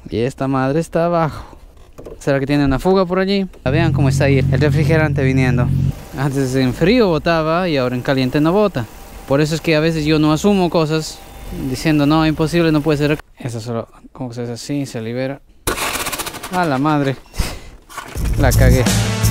Y esta madre está abajo. ¿Será que tiene una fuga por allí? Vean cómo está ahí el refrigerante viniendo. Antes en frío botaba y ahora en caliente no bota. Por eso es que a veces yo no asumo cosas diciendo no, imposible, no puede ser. Eso solo, como se hace así, se libera. A la madre. La cagué.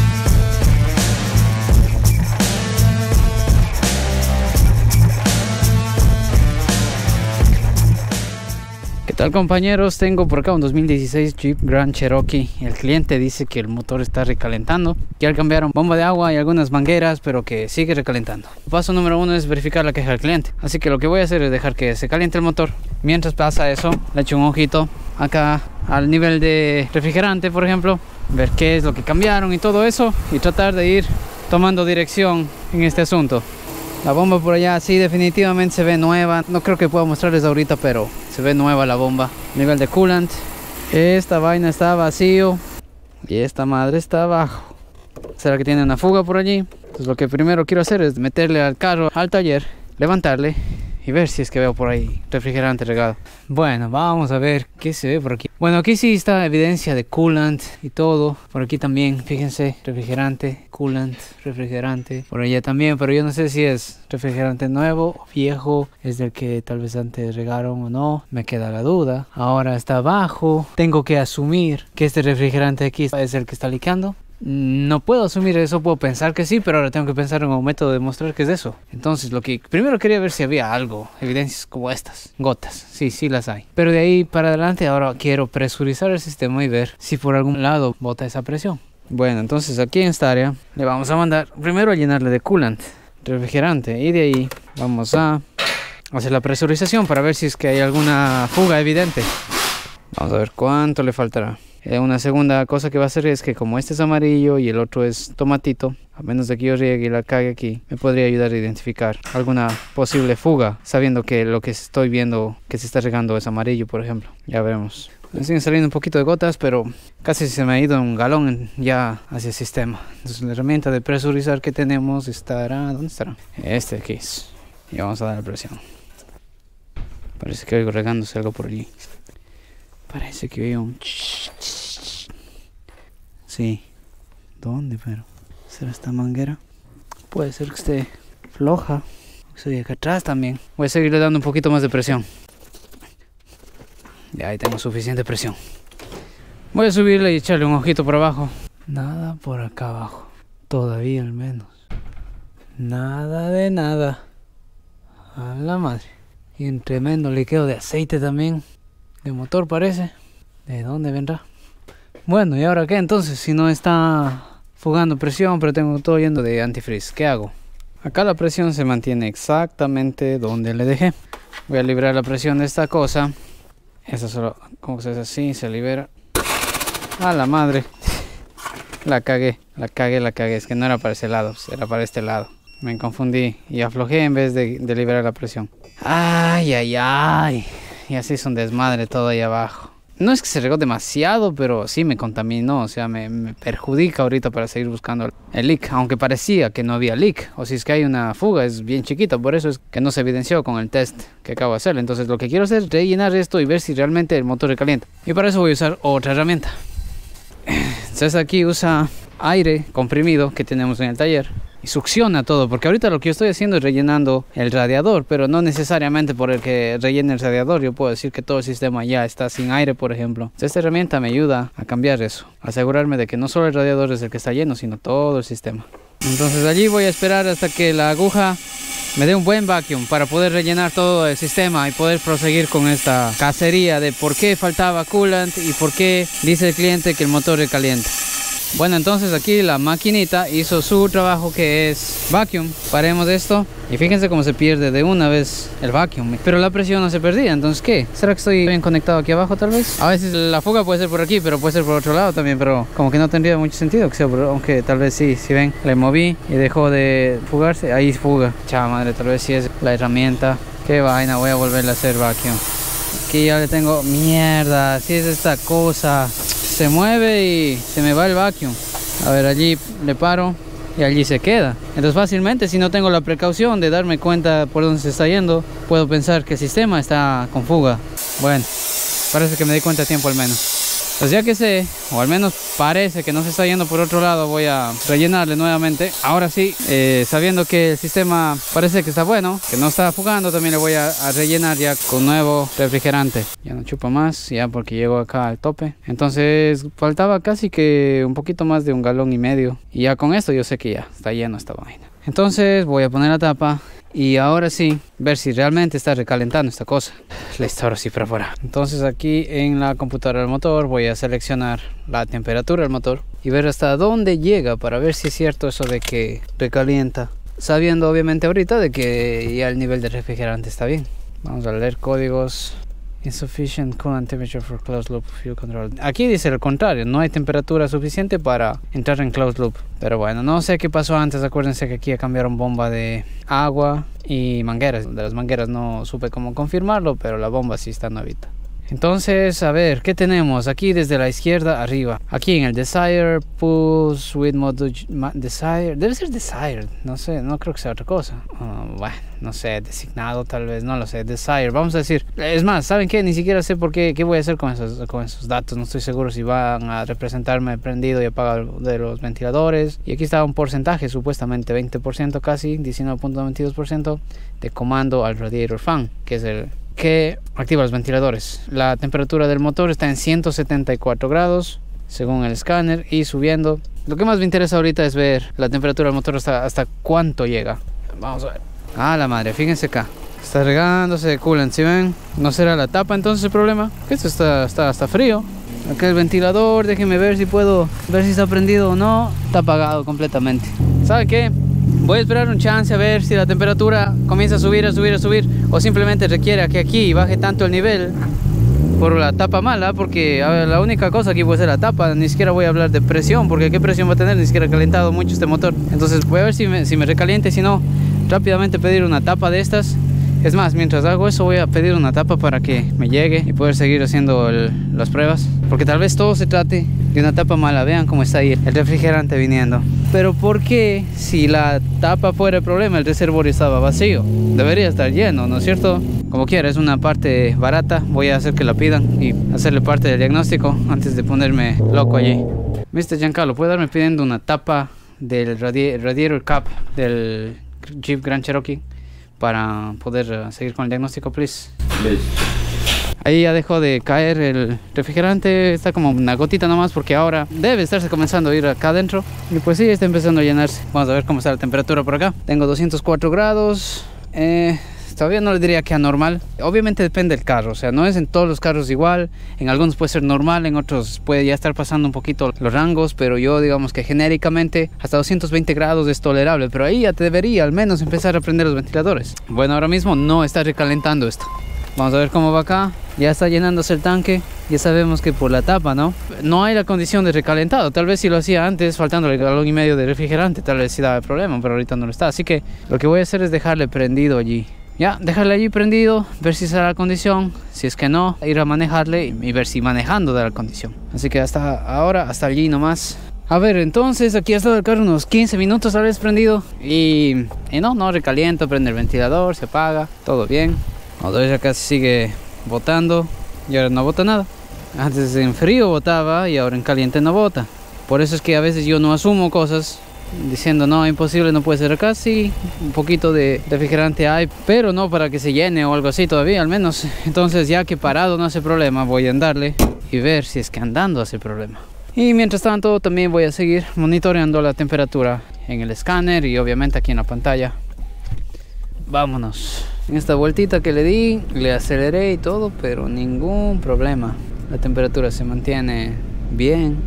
¿Qué tal, compañeros? Tengo por acá un 2016 Jeep Grand Cherokee. El cliente dice que el motor está recalentando, que al cambiaron bomba de agua y algunas mangueras, pero que sigue recalentando. Paso número 1 es verificar la queja del cliente, así que lo que voy a hacer es dejar que se caliente el motor. Mientras pasa eso, le echo un ojito acá al nivel de refrigerante, por ejemplo, ver qué es lo que cambiaron y todo eso, y tratar de ir tomando dirección en este asunto. La bomba por allá sí definitivamente se ve nueva. No creo que pueda mostrarles ahorita, pero se ve nueva la bomba. Nivel de coolant. Esta vaina está vacío y esta madre está abajo. ¿Será que tiene una fuga por allí? Entonces lo que primero quiero hacer es meterle al carro al taller, levantarle y ver si es que veo por ahí refrigerante regado. Bueno, vamos a ver qué se ve por aquí. Bueno, aquí sí está evidencia de coolant y todo. Por aquí también, fíjense, refrigerante, coolant, refrigerante. Por allá también, pero yo no sé si es refrigerante nuevo o viejo. Es del que tal vez antes regaron o no. Me queda la duda. Ahora está abajo. Tengo que asumir que este refrigerante aquí es el que está liqueando. No puedo asumir eso, puedo pensar que sí, pero ahora tengo que pensar en un método de demostrar que es eso. Entonces lo que primero quería ver si había algo, evidencias como estas, gotas, sí las hay. Pero de ahí para adelante ahora quiero presurizar el sistema y ver si por algún lado bota esa presión. Bueno, entonces aquí en esta área le vamos a mandar primero a llenarle de coolant, refrigerante, y de ahí vamos a hacer la presurización para ver si es que hay alguna fuga evidente. Vamos a ver cuánto le faltará. Una segunda cosa que va a hacer es que como este es amarillo y el otro es tomatito, a menos de que yo riegue y la cague aquí, me podría ayudar a identificar alguna posible fuga, sabiendo que lo que estoy viendo que se está regando es amarillo, por ejemplo. Ya veremos. Me siguen saliendo un poquito de gotas, pero casi se me ha ido un galón ya hacia el sistema. Entonces la herramienta de presurizar que tenemos estará... ¿Dónde estará? Este aquí es. Y vamos a dar la presión. Parece que oigo regándose algo por allí. Parece que veo un... Sí. ¿Dónde, pero? ¿Será esta manguera? Puede ser que esté floja. Estoy acá atrás también. Voy a seguirle dando un poquito más de presión. Ya ahí tengo suficiente presión. Voy a subirle y echarle un ojito por abajo. Nada por acá abajo. Todavía al menos. Nada de nada. A la madre. Y un tremendo liqueo de aceite también. De motor parece. ¿De dónde vendrá? Bueno, ¿y ahora qué entonces? Si no está fugando presión, pero tengo todo yendo de antifreeze, ¿qué hago? Acá la presión se mantiene exactamente donde le dejé. Voy a liberar la presión de esta cosa. Eso solo, como se hace así, se libera. A la madre. La cagué. Es que no era para ese lado, era para este lado. Me confundí y aflojé en vez de liberar la presión. Ay. Y así es un desmadre todo ahí abajo. No es que se regó demasiado, pero sí me contaminó. O sea, me perjudica ahorita para seguir buscando el leak. Aunque parecía que no había leak. O si es que hay una fuga, es bien chiquita. Por eso es que no se evidenció con el test que acabo de hacer. Entonces lo que quiero hacer es rellenar esto y ver si realmente el motor recalienta. Y para eso voy a usar otra herramienta. Entonces aquí usa aire comprimido que tenemos en el taller. Y succiona todo, porque ahorita lo que yo estoy haciendo es rellenando el radiador, pero no necesariamente por el que rellene el radiador. Yo puedo decir que todo el sistema ya está sin aire, por ejemplo. Esta herramienta me ayuda a cambiar eso, asegurarme de que no solo el radiador es el que está lleno, sino todo el sistema. Entonces allí voy a esperar hasta que la aguja me dé un buen vacuum para poder rellenar todo el sistema y poder proseguir con esta cacería de por qué faltaba coolant y por qué dice el cliente que el motor recalienta. Bueno, entonces aquí la maquinita hizo su trabajo, que es vacuum. Paremos esto y fíjense cómo se pierde de una vez el vacuum, pero la presión no se perdía. Entonces, ¿qué? ¿Será que estoy bien conectado aquí abajo tal vez? A veces la fuga puede ser por aquí, pero puede ser por otro lado también, pero como que no tendría mucho sentido que sea por, aunque tal vez sí. Si ven, le moví y dejó de fugarse, ahí fuga. Chava madre, tal vez sí es la herramienta. Qué vaina, voy a volverle a hacer vacuum. Aquí ya le tengo, mierda, si es esta cosa. Se mueve y se me va el vacuum. A ver, allí le paro y allí se queda. Entonces fácilmente, si no tengo la precaución de darme cuenta por dónde se está yendo, puedo pensar que el sistema está con fuga. Bueno, Parece que me di cuenta a tiempo al menos. Pues ya que sé, o al menos parece que no se está yendo por otro lado, voy a rellenarle nuevamente. Ahora sí, sabiendo que el sistema parece que está bueno, que no está fugando, también le voy a rellenar ya con nuevo refrigerante. Ya no chupa más, ya porque llego acá al tope. Entonces faltaba casi que un poquito más de 1,5 galones. Y ya con esto yo sé que ya está lleno esta vaina. Entonces voy a poner la tapa. Y ahora sí, ver si realmente está recalentando esta cosa. Listo, ahora sí para afuera. Entonces aquí en la computadora del motor voy a seleccionar la temperatura del motor y ver hasta dónde llega para ver si es cierto eso de que recalienta. Sabiendo obviamente ahorita de que ya el nivel de refrigerante está bien. Vamos a leer códigos. Insufficient coolant temperature for closed loop fuel control. Aquí dice lo contrario, no hay temperatura suficiente para entrar en closed loop. Pero bueno, no sé qué pasó antes. Acuérdense que aquí cambiaron bomba de agua y mangueras. De las mangueras no supe cómo confirmarlo, pero la bomba sí está nuevita. Entonces, a ver, ¿qué tenemos? Aquí desde la izquierda arriba. Aquí en el Desire, Push with Mode Desire. Debe ser Desire, no sé, no creo que sea otra cosa. Bueno, no sé, designado tal vez, no lo sé. Desire, vamos a decir. Es más, ¿saben qué? Ni siquiera sé por qué voy a hacer con esos datos. No estoy seguro si van a representarme prendido y apagado de los ventiladores. Y aquí está un porcentaje, supuestamente 20% casi, 19.92% de comando al radiator fan, que es el que activa los ventiladores. La temperatura del motor está en 174 grados según el escáner y subiendo. Lo que más me interesa ahorita es ver la temperatura del motor hasta cuánto llega. Vamos a ver. Ah, la madre, fíjense acá. Está regándose de coolant, ¿sí ven? ¿No será la tapa entonces el problema? Esto está frío. Acá el ventilador, déjenme ver si puedo ver si está prendido o no. Está apagado completamente. ¿Sabe qué? Voy a esperar un chance a ver si la temperatura comienza a subir, o simplemente requiere que aquí baje tanto el nivel por la tapa mala, porque a ver, la única cosa aquí puede ser la tapa. Ni siquiera voy a hablar de presión, porque qué presión va a tener, ni siquiera ha calentado mucho este motor. Entonces voy a ver si me recaliente, si no, rápidamente pedir una tapa de estas. Es más, mientras hago eso voy a pedir una tapa para que me llegue y poder seguir haciendo las pruebas, porque tal vez todo se trate de una tapa mala. Vean cómo está ahí el refrigerante viniendo. Pero ¿por qué si la tapa fuera el problema, el reservorio estaba vacío? Debería estar lleno, ¿no es cierto? Como quiera, es una parte barata. Voy a hacer que la pidan y hacerle parte del diagnóstico antes de ponerme loco allí. Mr. Giancarlo, ¿puede darme pidiendo una tapa del radiator cap del Jeep Grand Cherokee para poder seguir con el diagnóstico, please? Ahí ya dejó de caer el refrigerante, está como una gotita nomás, porque ahora debe estarse comenzando a ir acá adentro. Y pues sí, está empezando a llenarse. Vamos a ver cómo está la temperatura por acá. Tengo 204 grados. Todavía no le diría que anormal. Obviamente depende del carro, o sea, no es en todos los carros igual. En algunos puede ser normal, en otros puede ya estar pasando un poquito los rangos. Pero yo digamos que genéricamente hasta 220 grados es tolerable. Pero ahí ya te debería al menos empezar a prender los ventiladores. Bueno, ahora mismo no está recalentando esto. Vamos a ver cómo va acá. Ya está llenándose el tanque. Ya sabemos que por la tapa, no hay la condición de recalentado. Tal vez si lo hacía antes, faltando el 1,5 galones de refrigerante, tal vez sí daba problema, pero ahorita no lo está. Así que lo que voy a hacer es dejarle prendido allí. Ya, dejarle allí prendido, ver si será la condición. Si es que no, ir a manejarle y ver si manejando da la condición. Así que hasta ahora, hasta allí nomás. A ver, entonces aquí ha estado el carro unos 15 minutos tal vez prendido. Y no recalienta, prende el ventilador, se apaga, todo bien. Vamos a ver, acá sigue botando y ahora no bota nada. Antes en frío botaba y ahora en caliente no bota. Por eso es que a veces yo no asumo cosas diciendo no, imposible, no puede ser acá. Sí, un poquito de refrigerante hay, pero no para que se llene o algo así todavía al menos. Entonces ya que parado no hace problema, voy a andarle y ver si es que andando hace problema. Y mientras tanto también voy a seguir monitoreando la temperatura en el escáner y obviamente aquí en la pantalla. Vámonos. En esta vueltita que le di, le aceleré y todo, pero ningún problema. La temperatura se mantiene bien,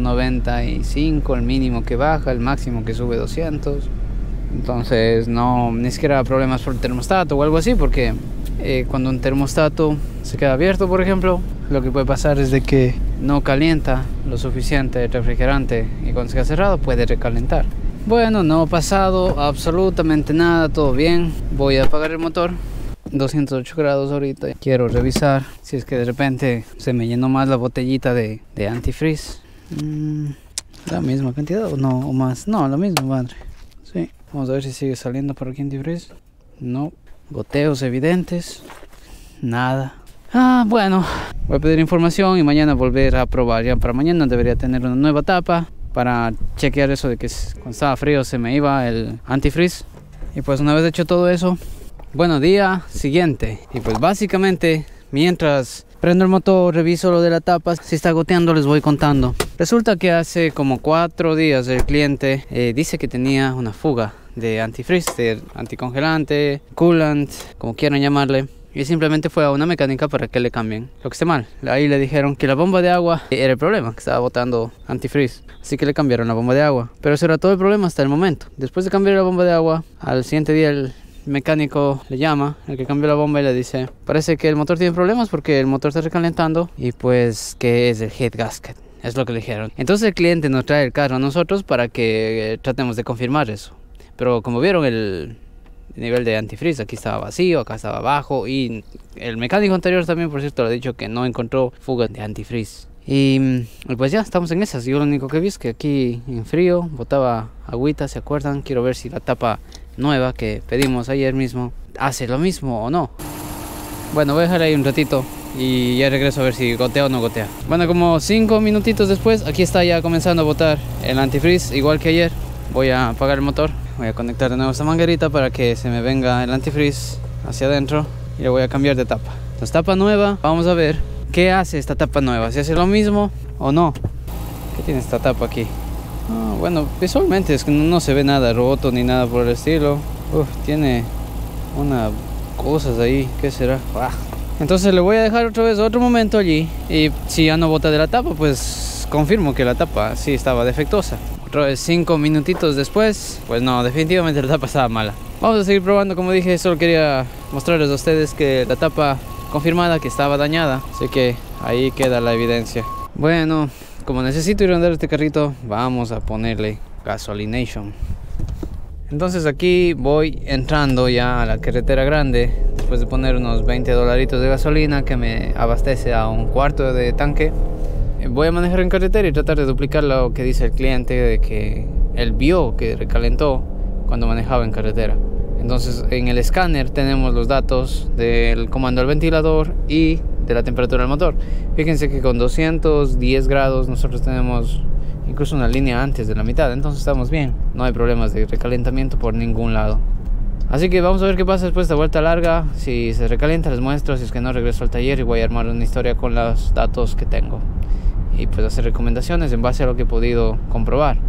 195, el mínimo que baja, el máximo que sube 200. Entonces no, ni siquiera problemas por el termostato o algo así, porque cuando un termostato se queda abierto, por ejemplo, lo que puede pasar es de que no calienta lo suficiente el refrigerante y cuando se queda cerrado puede recalentar. Bueno, no ha pasado absolutamente nada, todo bien. Voy a apagar el motor. 208 grados ahorita. Quiero revisar si es que de repente se me llenó más la botellita de antifreeze. ¿La misma cantidad o no? ¿O más? No, la misma, madre. Sí. Vamos a ver si sigue saliendo por aquí antifreeze. No. Goteos evidentes. Nada. Bueno. Voy a pedir información y mañana volver a probar. Ya para mañana debería tener una nueva tapa para chequear eso de que cuando estaba frío se me iba el antifreeze. Y pues una vez hecho todo eso, bueno, día siguiente. Y pues básicamente mientras prendo el motor, reviso lo de la tapa, si está goteando les voy contando. Resulta que hace como 4 días el cliente dice que tenía una fuga de antifreeze, de anticongelante, coolant, como quieran llamarle. Y simplemente fue a una mecánica para que le cambien lo que esté mal. Ahí le dijeron que la bomba de agua era el problema, que estaba botando antifreeze. Así que le cambiaron la bomba de agua. Pero eso era todo el problema hasta el momento. Después de cambiar la bomba de agua, al siguiente día el mecánico le llama, el que cambió la bomba, y le dice: parece que el motor tiene problemas porque el motor está recalentando y pues que es el head gasket. Es lo que le dijeron. Entonces el cliente nos trae el carro a nosotros para que tratemos de confirmar eso. Pero como vieron, el nivel de antifreeze aquí estaba vacío, acá estaba bajo, y el mecánico anterior también, por cierto, le ha dicho que no encontró fuga de antifreeze. Y pues ya estamos en esas. Yo lo único que vi es que aquí en frío botaba agüita, ¿se acuerdan? Quiero ver si la tapa nueva que pedimos ayer mismo hace lo mismo o no. Bueno, voy a dejar ahí un ratito y ya regreso a ver si gotea o no gotea. Bueno, como 5 minutitos después, aquí está ya comenzando a botar el antifreeze igual que ayer. Voy a apagar el motor, voy a conectar de nuevo esta manguerita para que se me venga el antifreeze hacia adentro y le voy a cambiar de tapa. Entonces, tapa nueva, vamos a ver qué hace esta tapa nueva, si hace lo mismo o no. ¿Qué tiene esta tapa aquí? Bueno, visualmente es que no se ve nada roto ni nada por el estilo. Tiene unas cosas ahí, ¿qué será? Entonces le voy a dejar otra vez otro momento allí, y si ya no bota de la tapa, pues confirmo que la tapa sí estaba defectuosa. Otra vez 5 minutitos después, pues no, definitivamente la tapa estaba mala. Vamos a seguir probando, como dije. Solo quería mostrarles a ustedes que la tapa confirmada que estaba dañada, así que ahí queda la evidencia. Bueno, como necesito ir a andar este carrito, vamos a ponerle gasolination. Entonces aquí voy entrando ya a la carretera grande, después de poner unos $20 de gasolina que me abastece a un cuarto de tanque. Voy a manejar en carretera y tratar de duplicar lo que dice el cliente, de que él vio que recalentó cuando manejaba en carretera. Entonces en el escáner tenemos los datos del comando del ventilador y de la temperatura del motor. Fíjense que con 210 grados nosotros tenemos incluso una línea antes de la mitad, entonces estamos bien, no hay problemas de recalentamiento por ningún lado. Así que vamos a ver qué pasa después de esta vuelta larga. Si se recalienta les muestro, si es que no, regreso al taller y voy a armar una historia con los datos que tengo y pues hacer recomendaciones en base a lo que he podido comprobar.